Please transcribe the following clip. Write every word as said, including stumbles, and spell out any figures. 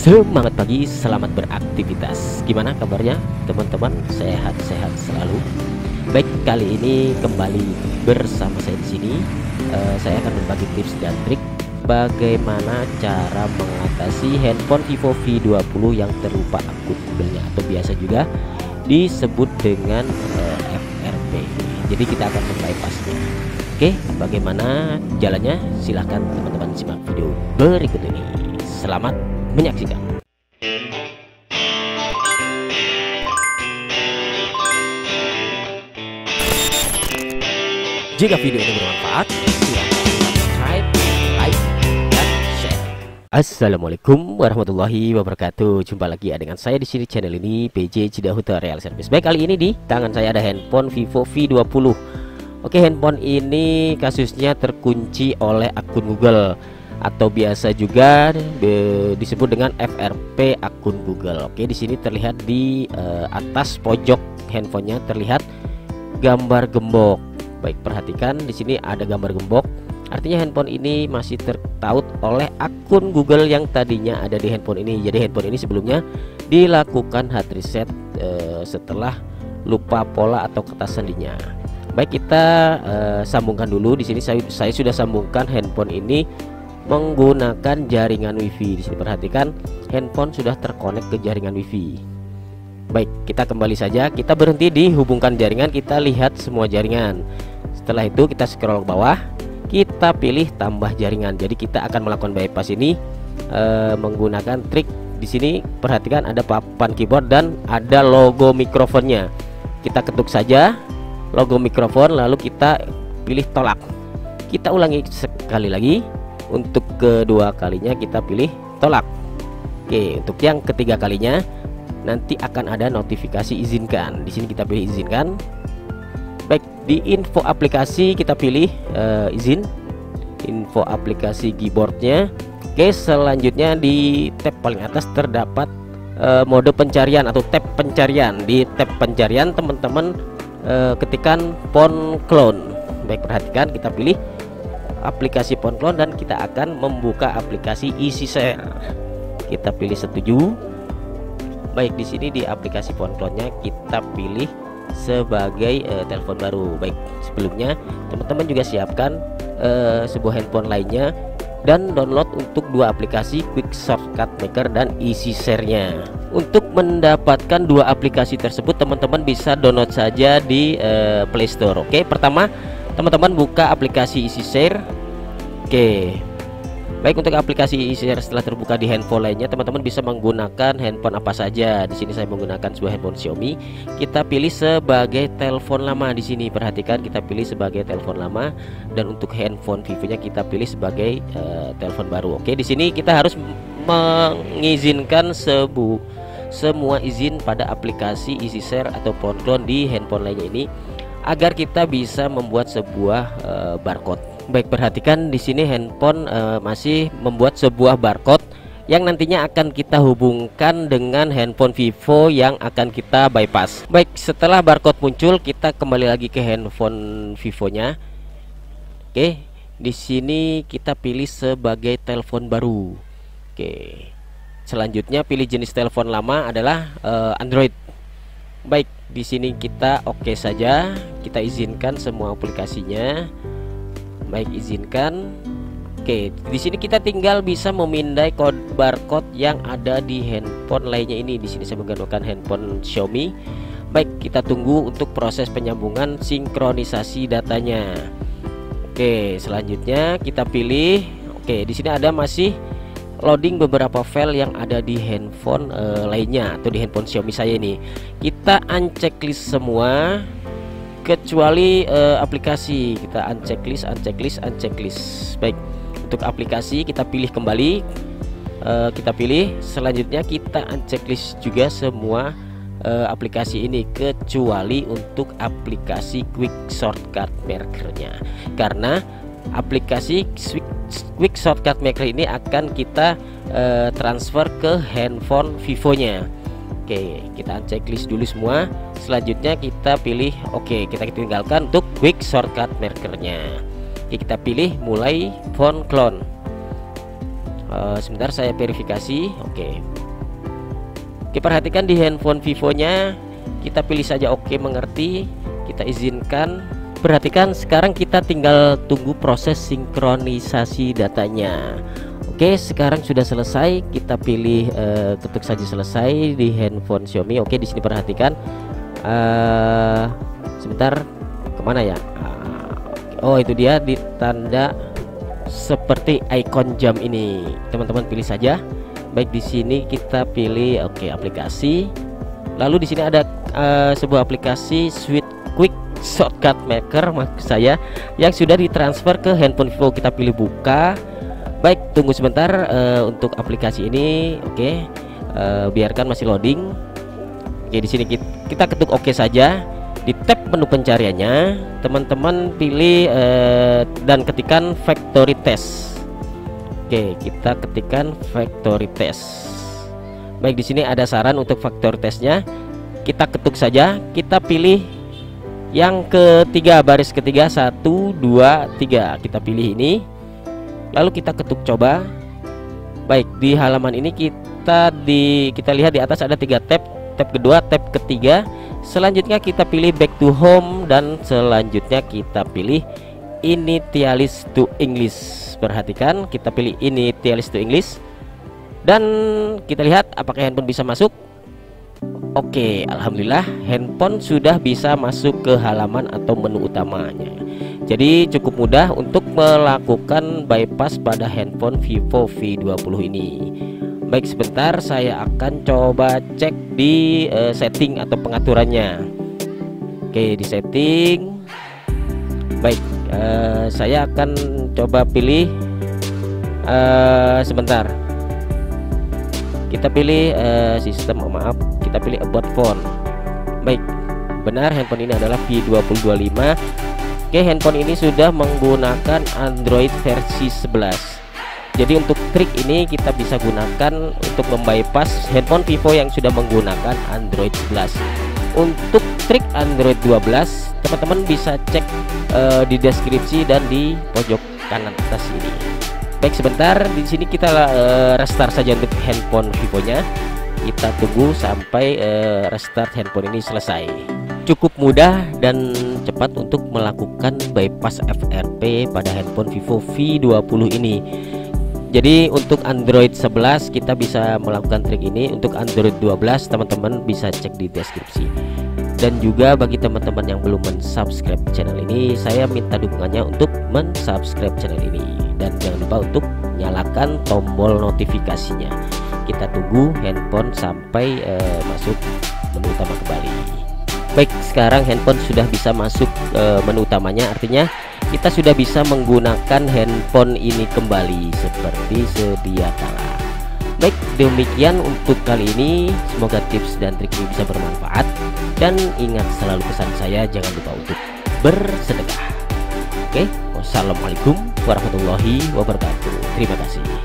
Semangat pagi, selamat beraktivitas. Gimana kabarnya teman-teman? Sehat-sehat selalu. Baik, kali ini kembali bersama saya di sini. Uh, saya akan berbagi tips dan trik bagaimana cara mengatasi handphone Vivo V dua puluh yang terlupa akun Google-nya atau biasa juga disebut dengan uh, F R P. Jadi kita akan membypassnya. Oke, bagaimana jalannya? Silahkan teman-teman simak video berikut ini. Selamat menyaksikan. Jika video ini bermanfaat, silakan subscribe, like, dan share. Assalamualaikum warahmatullahi wabarakatuh. Jumpa lagi dengan saya di sini channel ini P J Cidahuta Real Service. Baik, kali ini di tangan saya ada handphone Vivo V dua puluh. Oke, handphone ini kasusnya terkunci oleh akun Google atau biasa juga disebut dengan F R P akun Google. Oke, di sini terlihat di uh, atas pojok handphonenya terlihat gambar gembok. Baik, perhatikan di sini ada gambar gembok. Artinya handphone ini masih tertaut oleh akun Google yang tadinya ada di handphone ini. Jadi handphone ini sebelumnya dilakukan hard reset uh, setelah lupa pola atau kata sandinya. Baik, kita uh, sambungkan dulu. Di sini saya, saya sudah sambungkan handphone ini menggunakan jaringan WiFi. Di sini perhatikan handphone sudah terkonek ke jaringan WiFi. Baik, kita kembali saja. Kita berhenti di hubungkan jaringan. Kita lihat semua jaringan. Setelah itu kita scroll ke bawah. Kita pilih tambah jaringan. Jadi kita akan melakukan bypass ini e, menggunakan trik. Di sini perhatikan ada papan keyboard dan ada logo mikrofonnya. Kita ketuk saja logo mikrofon, lalu kita pilih tolak. Kita ulangi sekali lagi. Untuk kedua kalinya kita pilih tolak. Oke, untuk yang ketiga kalinya nanti akan ada notifikasi izinkan. Di sini kita pilih izinkan. Baik, di info aplikasi kita pilih uh, izin. Info aplikasi keyboardnya. Oke, selanjutnya di tab paling atas terdapat uh, mode pencarian atau tab pencarian. Di tab pencarian teman-teman uh, ketikkan phone clone. Baik, perhatikan kita pilih aplikasi phone clone dan kita akan membuka aplikasi Easy Share. Kita pilih setuju. Baik, di sini di aplikasi phone clone-nya kita pilih sebagai uh, telepon baru. Baik, sebelumnya teman-teman juga siapkan uh, sebuah handphone lainnya dan download untuk dua aplikasi Quick Shortcut Maker dan Easy Share-nya. Untuk mendapatkan dua aplikasi tersebut teman-teman bisa download saja di uh, Play Store. Oke, pertama teman-teman buka aplikasi Easy Share. Oke. Baik, untuk aplikasi Easy Share setelah terbuka di handphone lainnya, teman-teman bisa menggunakan handphone apa saja. Di sini saya menggunakan sebuah handphone Xiaomi. Kita pilih sebagai telepon lama. Di sini perhatikan kita pilih sebagai telepon lama dan untuk handphone Vivo-nya kita pilih sebagai uh, telepon baru. Oke, di sini kita harus mengizinkan sebu semua izin pada aplikasi Easy Share atau phone clone di handphone lainnya ini agar kita bisa membuat sebuah uh, barcode. Baik, perhatikan di sini handphone uh, masih membuat sebuah barcode yang nantinya akan kita hubungkan dengan handphone Vivo yang akan kita bypass. Baik, setelah barcode muncul kita kembali lagi ke handphone Vivo-nya. Oke, di sini kita pilih sebagai telepon baru. Oke. Selanjutnya pilih jenis telepon lama adalah uh, Android. Baik, di sini kita oke okay saja. Kita izinkan semua aplikasinya. Baik, izinkan. Oke, di sini kita tinggal bisa memindai kode barcode yang ada di handphone lainnya ini. Di sini saya menggunakan handphone Xiaomi. Baik, kita tunggu untuk proses penyambungan sinkronisasi datanya. Oke, selanjutnya kita pilih. Oke, di sini ada masih loading beberapa file yang ada di handphone uh, lainnya atau di handphone Xiaomi saya ini. Kita unchecklist semua kecuali uh, aplikasi. Kita unchecklist, unchecklist, unchecklist. Baik, untuk aplikasi kita pilih kembali. Uh, kita pilih. Selanjutnya kita unchecklist juga semua uh, aplikasi ini kecuali untuk aplikasi Quick Shortcut Maker-nya. Karena aplikasi Quick Shortcut Maker ini akan kita uh, transfer ke handphone Vivo-nya. Oke, kita unchecklist dulu semua. Selanjutnya kita pilih oke, kita tinggalkan untuk Quick Shortcut Maker-nya. Oke, kita pilih mulai phone clone. uh, sebentar saya verifikasi. Oke. Oke, perhatikan di handphone Vivo-nya, kita pilih saja oke mengerti, kita izinkan. Perhatikan sekarang kita tinggal tunggu proses sinkronisasi datanya. Oke, sekarang sudah selesai, kita pilih uh, ketuk saja selesai di handphone Xiaomi. Oke, di sini perhatikan. Uh, sebentar, kemana ya? Uh, oh, itu dia di tanda seperti ikon jam ini. Teman-teman pilih saja. Baik, di sini kita pilih oke aplikasi. Lalu di sini ada uh, sebuah aplikasi Sweet Quick Shortcut Maker maksud saya yang sudah ditransfer ke handphone Vivo. Kita pilih buka. Baik, tunggu sebentar uh, untuk aplikasi ini. Oke, uh, biarkan masih loading. Oke, di sini kita, kita ketuk oke saja. Di tab menu pencariannya, teman-teman pilih uh, dan ketikkan factory test. Oke, kita ketikkan factory test. Baik, di sini ada saran untuk factory testnya. Kita ketuk saja. Kita pilih yang ketiga, baris ketiga, satu, dua, tiga. Kita pilih ini. Lalu kita ketuk coba. Baik, di halaman ini kita di kita lihat di atas ada tiga tab. Tab kedua, tab ketiga. Selanjutnya kita pilih back to home dan selanjutnya kita pilih initialize to English. Perhatikan, kita pilih initialize to English dan kita lihat apakah handphone bisa masuk. Oke, alhamdulillah handphone sudah bisa masuk ke halaman atau menu utamanya. Jadi cukup mudah untuk melakukan bypass pada handphone Vivo V dua puluh ini. Baik, sebentar saya akan coba cek di uh, setting atau pengaturannya. Oke, di setting. Baik, uh, saya akan coba pilih uh, sebentar. Kita pilih uh, sistem, oh, maaf, kita pilih about phone. Baik, benar handphone ini adalah V dua ribu dua puluh lima. Oke, handphone ini sudah menggunakan Android versi sebelas. Jadi untuk trik ini kita bisa gunakan untuk membypass handphone Vivo yang sudah menggunakan Android sebelas. Untuk trik Android dua belas, teman-teman bisa cek uh, di deskripsi dan di pojok kanan atas ini. Baik, sebentar, di sini kita uh, restart saja untuk handphone Vivo-nya. Kita tunggu sampai uh, restart handphone ini selesai. Cukup mudah dan cepat untuk melakukan bypass F R P pada handphone Vivo V dua puluh ini. Jadi untuk Android sebelas kita bisa melakukan trik ini. Untuk Android dua belas teman-teman bisa cek di deskripsi. Dan juga bagi teman-teman yang belum mensubscribe channel ini, saya minta dukungannya untuk mensubscribe channel ini. Dan jangan lupa untuk nyalakan tombol notifikasinya. Kita tunggu handphone sampai uh, masuk menu utama kembali. Baik, sekarang handphone sudah bisa masuk uh, menu utamanya, artinya kita sudah bisa menggunakan handphone ini kembali seperti sedia kala. Baik, demikian untuk kali ini. Semoga tips dan trik ini bisa bermanfaat. Dan ingat selalu pesan saya, jangan lupa untuk bersedekah. Oke, wassalamualaikum warahmatullahi wabarakatuh. Terima kasih.